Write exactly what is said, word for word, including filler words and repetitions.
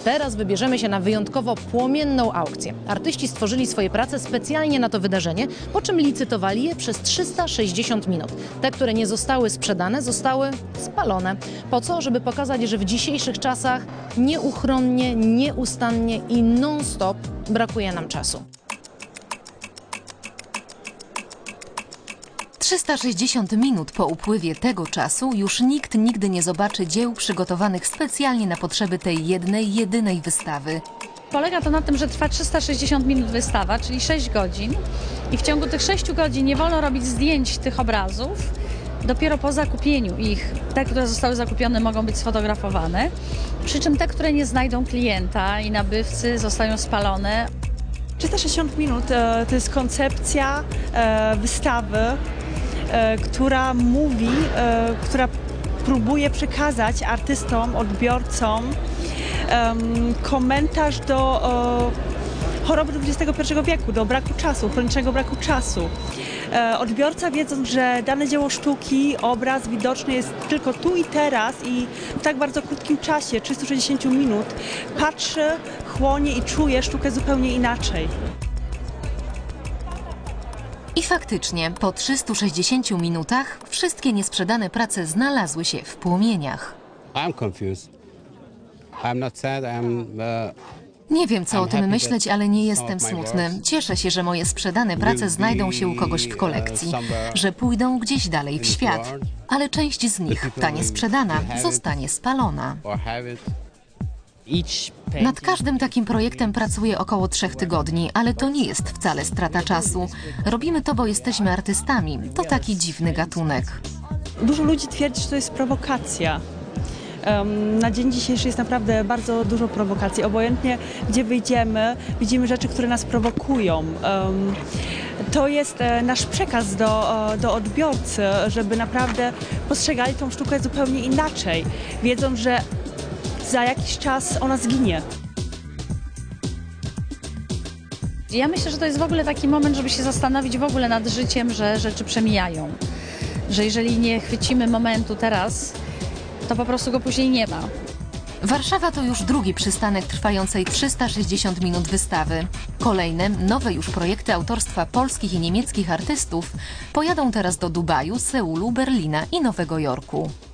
Teraz wybierzemy się na wyjątkowo płomienną aukcję. Artyści stworzyli swoje prace specjalnie na to wydarzenie, po czym licytowali je przez trzysta sześćdziesiąt minut. Te, które nie zostały sprzedane, zostały spalone. Po co? Żeby pokazać, że w dzisiejszych czasach nieuchronnie, nieustannie i non-stop brakuje nam czasu. trzysta sześćdziesiąt minut po upływie tego czasu już nikt nigdy nie zobaczy dzieł przygotowanych specjalnie na potrzeby tej jednej, jedynej wystawy. Polega to na tym, że trwa trzysta sześćdziesiąt minut wystawa, czyli sześć godzin i w ciągu tych sześciu godzin nie wolno robić zdjęć tych obrazów. Dopiero po zakupieniu ich, te, które zostały zakupione, mogą być sfotografowane, przy czym te, które nie znajdą klienta i nabywcy, zostają spalone. trzysta sześćdziesiąt minut e, to jest koncepcja e, wystawy, e, która mówi, e, która próbuje przekazać artystom, odbiorcom e, komentarz do e, choroby dwudziestego pierwszego wieku, do braku czasu, chronicznego braku czasu. E, odbiorca, wiedząc, że dane dzieło sztuki, obraz widoczny jest tylko tu i teraz i w tak bardzo krótkim czasie, trzystu sześćdziesięciu minut, patrzy, chłonie i czuje sztukę zupełnie inaczej. I faktycznie, po trzystu sześćdziesięciu minutach wszystkie niesprzedane prace znalazły się w płomieniach. I'm confused. I'm not sad, I'm, uh... Nie wiem, co o tym myśleć, ale nie jestem smutny. Cieszę się, że moje sprzedane prace znajdą się u kogoś w kolekcji, że pójdą gdzieś dalej w świat, ale część z nich, ta niesprzedana, zostanie spalona. Nad każdym takim projektem pracuję około trzech tygodni, ale to nie jest wcale strata czasu. Robimy to, bo jesteśmy artystami. To taki dziwny gatunek. Dużo ludzi twierdzi, że to jest prowokacja. Um, na dzień dzisiejszy jest naprawdę bardzo dużo prowokacji. Obojętnie gdzie wyjdziemy, widzimy rzeczy, które nas prowokują. Um, to jest e, nasz przekaz do, e, do odbiorcy, żeby naprawdę postrzegali tą sztukę zupełnie inaczej, wiedząc, że za jakiś czas ona zginie. Ja myślę, że to jest w ogóle taki moment, żeby się zastanowić w ogóle nad życiem, że rzeczy przemijają. Że jeżeli nie chwycimy momentu teraz, to po prostu go później nie ma. Warszawa to już drugi przystanek trwającej trzysta sześćdziesiąt minut wystawy. Kolejne, nowe już projekty autorstwa polskich i niemieckich artystów pojadą teraz do Dubaju, Seulu, Berlina i Nowego Jorku.